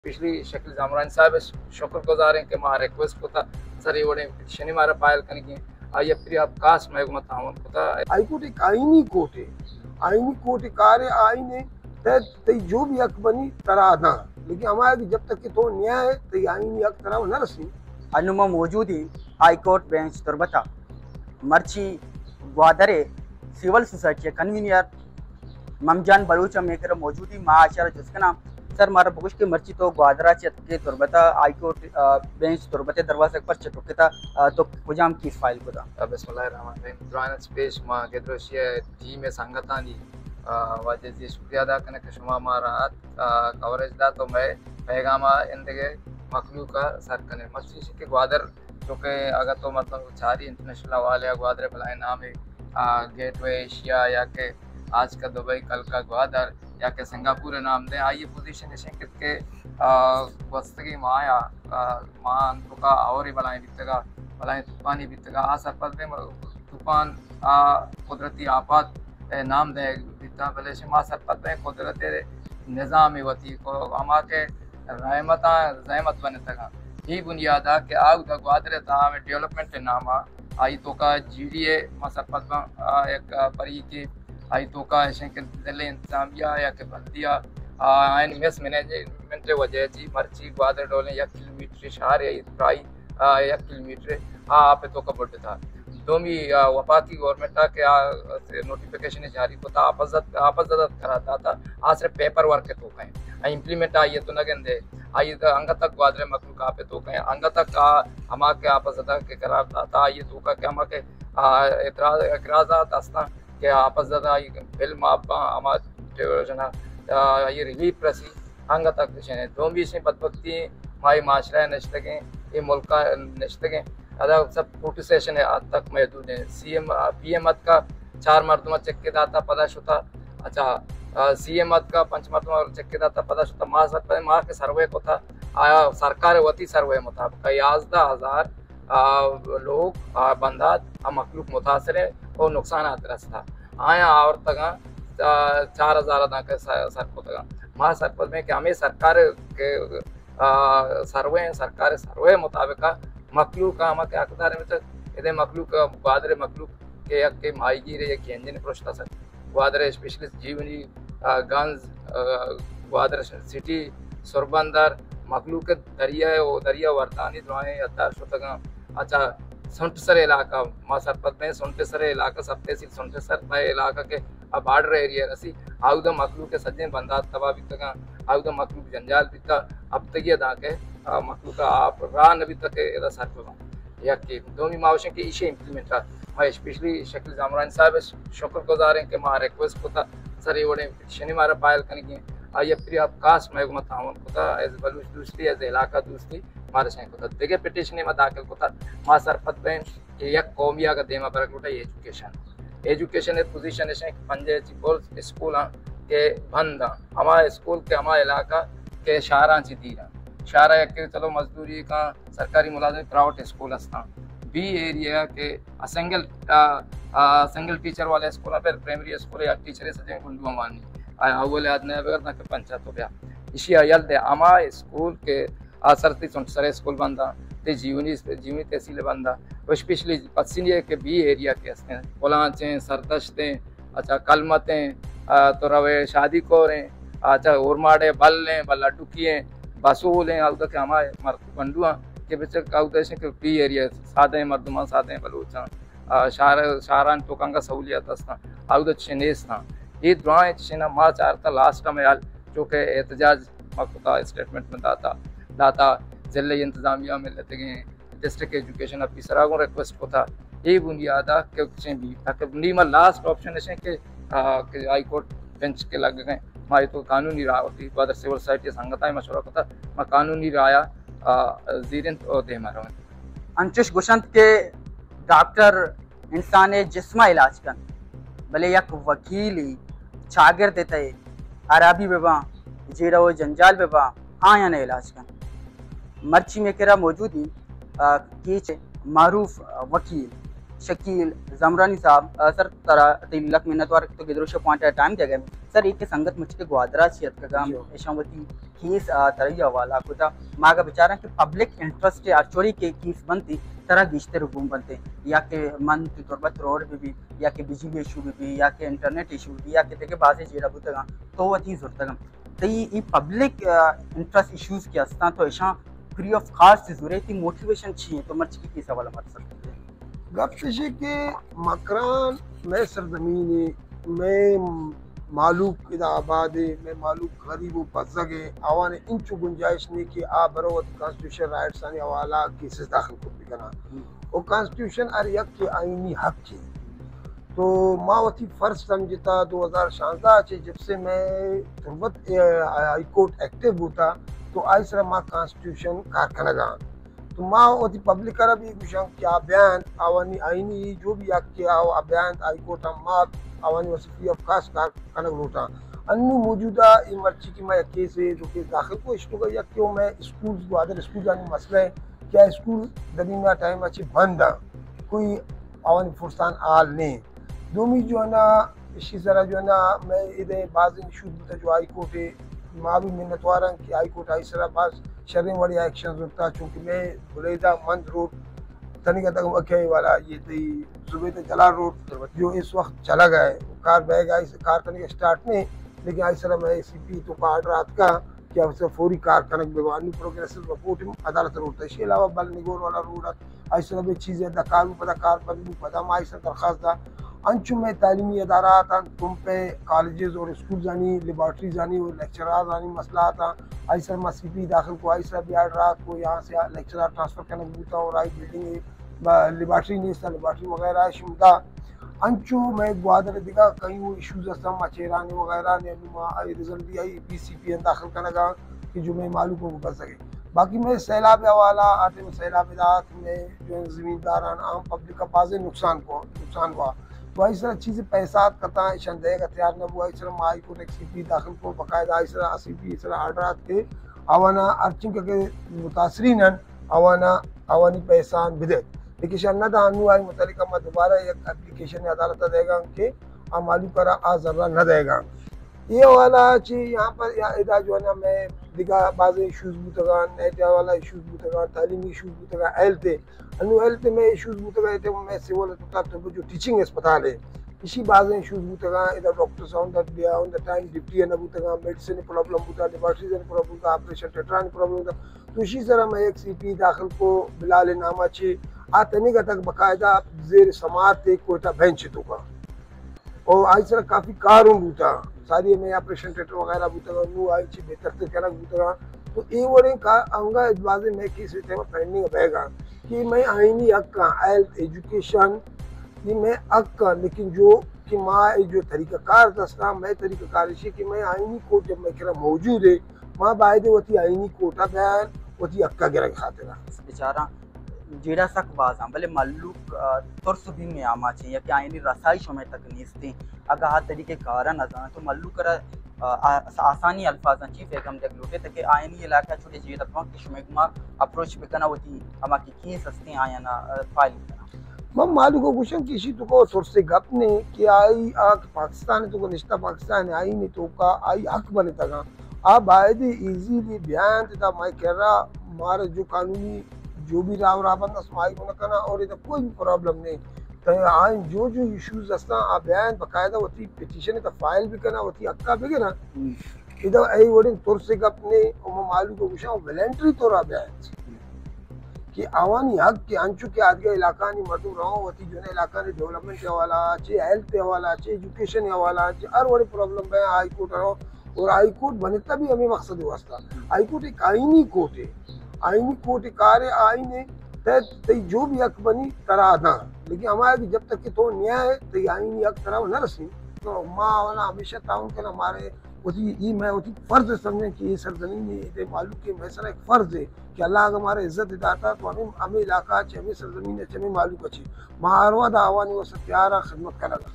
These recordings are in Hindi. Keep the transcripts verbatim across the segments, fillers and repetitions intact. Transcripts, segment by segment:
पिछली शकील जामरान साहब शुक्रगुजार हैं कि मां रिक्वेस्ट कोता सर वोड़े पिटिशन मारा पायल कनगी आइए प्रिय अवकाश में मत तावन कोता हाई कोर्ट एक आईनी कोर्ट है। आईनी कोर्ट कार्य आईन है ते जो भी हक बनी तरा ना, लेकिन हमारे जब तक कि तो न्याय है तो आईनी हक तरा न रसी अनुमा मौजूदी हाई कोर्ट बेंच तुरबता मर्ची ग्वादरे सिविल सोसाइटी कन्वीनियर ममजान बलूचा मेकर मौजूदी माशरा जिसका नाम सर मारा बुकुश के मर्ची तो ग्वादरा चत के तुरबता हाई कोर्ट बेंच तुरबते दरवाजे पर चटुकता तो कुजाम की फाइल को था बिस्मिल्लाहिर्रहमानिर्रहीम दुआन स्पेस मां गेद्रोशिया टी में संगतानी वाजे जी शुक्रिया अदा करने के शुमा मारा कवरेज दा तो मैं पैगामा इंदगे मखलूका सर कने मर्ची के ग्वादर जो के अगर तो मतलब चारी इंटरनेशनल वाले ग्वादर भलाई नाम है गेटवे एशिया या के आज का दुबई कल का ग्वादर या के सिंगापुर नाम दे आइए पोजीशन शंकित के वस्तगी माया मां तो का और ही भलाई बितगा भलाई तूफानी बितगा आ सरपद में तूफान कुदरती आफत नाम दे बिता भले से मां सरपद में कुदरती निज़ाम वती को अमा के रहमत रहमत बने तक ही बुनियाद आ के आग द ग्वादरे ता में डेवलपमेंट नाम आई तो का जीडीए मां सरपद में एक परी की आई तो का शंकर दिल्ली इंतजामिया या के बंदिया आइन मेस मैनेजमेंट वजह जी मर्ची ग्वादर डोले एक किलोमीटर शहर है प्राई एक किलोमीटर हाँ पे तो का बड़ था दोमी वफाकी गवर्नमेंट के नोटिफिकेशन जारी होता आपजत आपजत कराता था आसरे पेपर वर्क के तो कहें इम्प्लीमेंट आई तो न गेंदे आई अंग तक ग्वादरे मखलूक का पे तो कहें अंग तक का हमा के आपजत के करार था ये तो का हमा के एतराज एतराज़ात अस्ता के आपजत आई फिल्म आप हमा जना ये रिलीफ प्रसी अंग तक शने दोमी से बदबख्ती माई माशरा नश्तगे ये मुल्क नश्तगे अदा सब फोटो सेशन है आज तक महदूद है सीएम पीएम मत का चार मरतबा चेक के दाता पता शुता अच्छा सीएम मत का पंच मरतबा चेक के दाता पता शुता माँ सर माँ के सर्वे को था आया सरकार वती सर्वे मुताबिक याजदा हजार लोग बंदा मखलूक मुतासर है और नुकसान ग्रस्त था आया और तक चार हजार अदा के सर को तक माँ सरपद में कि हमें सरकार के सर्वे सरकार सर्वे मुताबिक मखलूक का हम क्या कतार में तक इधर मखलूक ग्वादरे मखलूक के एक के माईगी रे एक इंजन प्रोस्टा सर ग्वादरे स्पेशलिस्ट जीवनी गंज ग्वादरे सिटी सुरबंदर मखलूक के दरिया वो दरिया वर्तानी दुआएं अतार शुतगा अच्छा सुंटसर इलाका मां सरपत में सुंटसर इलाका सब तहसील सुंटसर में इलाका के बॉर्डर एरिया रसी आउद मखलूक के सज्जे बंदा तबा भी तक आउद मखलूक जंजाल भी तक अब तक ये दाके मखलूक आप रान अभी तक इधर सर पे या कि दोनों मावशे के इशे इम्प्लीमेंट मैं स्पेशली शकील जामरान साहब शुक्रगुजार हैं कि मां रिक्वेस्ट कोता सर वोड़े पिटिशन मारा पायल कनगी आइए प्रिय अवकाश में मत तावन कोता एज बलूच दूसरी एज इलाका दूसरी मारे से कोता देखे पिटिशन में दाखिल कोता मां सरपत बेन कि एक कौमिया का देमा पर कोटा एजुकेशन एजुकेशन पोजीशन है पंजे बोल स्कूल के बंद हमारे स्कूल के हमारे इलाका के शारा ची दीरा शारा के चलो मजदूरी का सरकारी मुलाजिम प्राइवेट स्कूल अस्ता बी एरिया के सिंगल सिंगल टीचर वाले स्कूल पर प्राइमरी स्कूल या टीचर सजे गुंडुआ मानी अव्वल आदने अगर ना के पंचायत हो गया इसी अयल दे अमा स्कूल के आसरती सरे स्कूल बंदा ते जीवनी जीवनी तहसील बंदा वो स्पेशली पश्चिमी के बी एरिया के हंसते हैं कोलाचें सरदश्तें अच्छा कलमतें तो रवे शादी को रहें अच्छा उर्माड़े बल लें बल्ला टुकिए बसूल हैं आउदा के हमारे मर्द बंडुआ के बच्चे आउदा के बी एरिया सादे मर्दमा सादे बलूचा शार शारान तो कंगा सहूलियत अस्ता आउदा चनेस था ये दुआएं चना मां चारता लास्ट में यार जो के एहतजाज मकता स्टेटमेंट में दाता दाता जिले इंतजामिया में लेते गए डिस्ट्रिक्ट एजुकेशन ऑफिसर को रिक्वेस्ट को था ये बुनियाद के भी ताकि लास्ट ऑप्शन है कि हाई कोर्ट बेंच के लग गए माँ तो कानूनी राय होती बदर सिविल सोसाइटी संगता मशवरा होता मैं कानूनी राया जीरन दे मारा अंचुश गुशंत के डॉक्टर इंसान जिस्मा इलाज कन भले यक वकीली छागिर देते अराबी बेबा जीरा वो जंजाल बेबा आया ने इलाज कन मर्ची में केरा मौजूदी कीच मारूफ वकील शकील जमरानी साहब सर तरा तीन लाख मिन्नत वार तो गिदरोश पॉइंट टाइम दिया गया सर एक संगत मुझके ग्वादरा छियत का गाम यशावती केस तरैया वाला कुता मागा बेचारा के पब्लिक इंटरेस्ट अचोरी के केस बनती तरह गिश्ते रुकुम बनते या के मन की तुरबत रोड भी भी या के बिजली इशू भी भी या के इंटरनेट इशू भी या के देखे बाजे जेड़ा बुतगा तो वती जुरतगम तो ये पब्लिक इंटरेस्ट इश्यूज के अस्ता तो ऐसा फ्री ऑफ कॉस्ट से जुरे मोटिवेशन चाहिए तो मर्च की सवाल मर सकते हैं गप से के मकरान मैं सरजमीन मैं मालूक इदा आबाद है मैं मालूक गरीब पसगे आवाने इंचु गुंजाइश नहीं कि आ बरोवत कॉन्स्टिट्यूशन राइट्स आने वाला केसेस दाखिल को भी करना और कॉन्स्टिट्यूशन अर यक के आईनी हक के तो मावती फर्ज समझता दो हज़ार शानदार से जब से मैं तुरबत हाई कोर्ट एक्टिव होता तो आई सर माँ कॉन्स्टिट्यूशन कारखानगा तो माँ वती पब्लिक करा भी गुशां क्या बयान आवानी आईनी जो भी यक के आओ बयान हाई कोर्ट माँ आवानी वसीफी ऑफ कास्ट का कनक लोटा अन्नु मौजूदा इमर्ची की मैं केस है जो केस दाखिल को इसको का या क्यों मैं स्कूल को अदर स्कूल जाने मसला है क्या स्कूल दबीना टाइम अच्छी बंद कोई आवानी फुरसान आल नहीं दोमी जो है ना इसी तरह जो है ना मैं इधर बाज़ इशूज भी जो हाई कोर्ट है माँ भी मिन्नतवार कि हाई कोर्ट आई सरा बाज शर्म वाली एक्शन होता चूँकि मैं बुलेदा मंद रोड तनिक तक वखे वाला ये थी जुबेद जलाल रोड जो इस वक्त चला गया है कार बैग आई कार तनिक स्टार्ट नहीं लेकिन आई सर मैं सी पी तो कार्ड रात का क्या उससे फौरी कार कनक बेवानी प्रोग्रेसिव रिपोर्ट अदालत रोड था इसके अलावा बल निगोर वाला रोड आई सर भी चीज़ें दा कार पता कार पर पता आई सर दरख्वास्त दा अंचु में तालीमी अदारा था तुम पे कॉलेजेस और स्कूल जानी लेबॉर्ट्री जानी और लेक्चरार जानी मसला था आई सर मैं सी पी दाखिल को आई सर बिहार रात को यहाँ से लेक्चरार ट्रांसफ़र करने बूता और आई बिल्डिंग लेबॉर्ट्री नहीं था लेबॉर्ट्री वगैरह शुदा अंचु में ग्वादर दिखा कहीं वो इशूज़ असम मचेरानी वगैरह ने रिजल्ट भी आई पी सी पी दाखिल करने का कि जो मैं मालूम को कर सके बाकी मैं सैलाब हवाला आते में सैलाब रात में जो ज़मींदारान आम पब्लिक का पास नुकसान को नुकसान हुआ तो आई सर चीज़ें पैसा कता शंदेह हथियार न हुआ इस माई को एक सी पी दाखिल को बाकायदा आई सर सी पी इस आर्डर के आवाना अर्चिंग के मुतासरीन आवाना आवानी पैसा बिदत लेकिन न दानू आई मुतलिका मैं दोबारा एक एप्लीकेशन अदालत देगा कि आ मालूम करा आ जर्रा न देगा ये वाला चीज यहाँ पर इदा जो है ना मैं दिखा बाज़ इशूज़ बूतगा नेट वाला इशूज़ बूतगा तालीमी इशूज़ बूतगा हेल्थ अनु हेल्थ में इशूज़ बूतगा थे मैं सिविल तो जो टीचिंग अस्पताल है इसी बाज़ इशूज़ बूतगा इधर doctors on that be on the time duty न बूतगा मेडिसिन प्रॉब्लम बूता लेबॉर्ट्रीज प्रॉब्लम था ऑपरेशन टेट्रान प्रॉब्लम था तो इसी तरह मैं एक सी पी दाखिल को बिलाल नामा छे आ तनिक तक बाकायदा जेर समात थे कोटा बेंच तो का और आई सर काफ़ी कारों बूता सारी में ऑपरेशन थिएटर वगैरह बूतगा नू आई ची बेहतर से कहना बूतगा तो ये वोड़े का आऊँगा बाजे में किस रीते में पेंडिंग रहेगा कि मैं आईनी हक का हेल्थ एजुकेशन ये मैं हक का लेकिन जो कि माँ जो तरीक़ाकार दस्ता मैं तरीक़ाकार इसी कि मैं आईनी कोर्ट जब मैं कह मौजूद है माँ बायदे वती आईनी कोटा बयान वती हक का गिरा खातिर बेचारा जेड़ा सक बाजा भले मल्लुक तुर्स भी में आमा चाहिए कि आईनी रसाई समय तक नीस्ते अगर हाथ तरीके कारण अजा तो मल्लुक कर आसानी अल्फाज चीफ एकम तक लूटे तक आईनी इलाका छोटे जी तक कि शुमेगमा अप्रोच पे करना होती हम की केस हस्ते आया ना फाइल मम मालू को कुशन किसी तो को तुर्स से गप ने कि आई आ पाकिस्तान तो को निश्ता पाकिस्तान आई नहीं तो का आई हक बने तक आ बायदे इजीली बयान था मैं कह रहा मारे जो कानूनी जो भी राव राबंद अस्माई को न करना और इधर कोई भी प्रॉब्लम नहीं तो आज जो जो इश्यूज अस्ता आ बयान बाकायदा होती पिटीशन का फाइल भी करना होती अक्का भी ना इधर आई वोडिंग तुर से अपने मालूम को कुछ वॉलंटरी तौर बयान कि आवानी हक के अंचु के आदि इलाका नहीं मर्दू रहो होती जो इलाका ने डेवलपमेंट के हवाला चे हेल्थ के हवाला चे एजुकेशन के हवाला चे हर बड़े प्रॉब्लम है हाई कोर्ट रहो और हाई कोर्ट बनता भी हमें मकसद वास्ता हाई कोर्ट एक आईनी कोर्ट है आईनी कोर्ट कार्य आईने ते जो भी हक बनी तरह ना लेकिन हमारे जब तक कि तो न्याय है तो आईनी हक तरह न रसी तो माँ वाला हमेशा ताउन के हमारे उसी ये मैं उसी फर्ज समझें कि ये सरजमीन ये मालूम कि मैसरा एक फ़र्ज़ है कि अल्लाह अगर हमारे इज़्ज़त दाता तो हमें हमें इलाका अच्छे हमें सरजमीन अच्छे हमें मालूम अच्छी मारवा दावानी वो सत्यारा खिदमत करेगा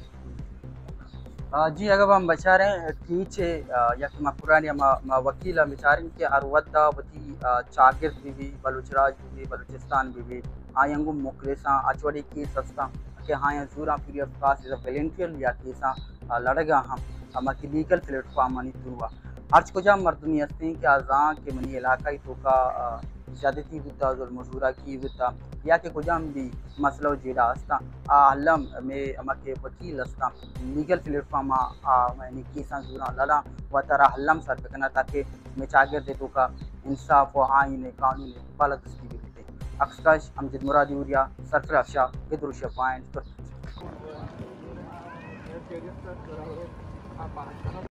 जी अगर हम बचा रहे टीचे या कि पुरानी वकील बेचारे के अरवदा वती चागिर भी भी बलूचराज भी भी बलूचिस्तान भी भी आयंगु मुखलेसा अचवड़ी केस हस्ता कि हाँ जूरा free of cost is a volunteer या केसा लड़गा हम अमा की लीगल प्लेटफॉर्म मनी तुरुआ अर्च को जम मर्दनी हस्ती कि आज़ां के मनी इलाका ही तो का ज़्यादती बुता जुल मजूरा की बुता या के कुजाम भी मसलो जेड़ा हस्ता आलम में अमा के वकील हस्ता लीगल प्लेटफॉर्म आ मैंने केसा जुरा लड़ा व तरह हल्लम सर पे करना ताकि मैं चागर दे तो का इंसाफ व आइन कानून बाला दस्ती भी देते अक्सकश अमजद मुरादी उरिया सरफराज शाह गिदरुशा पॉइंट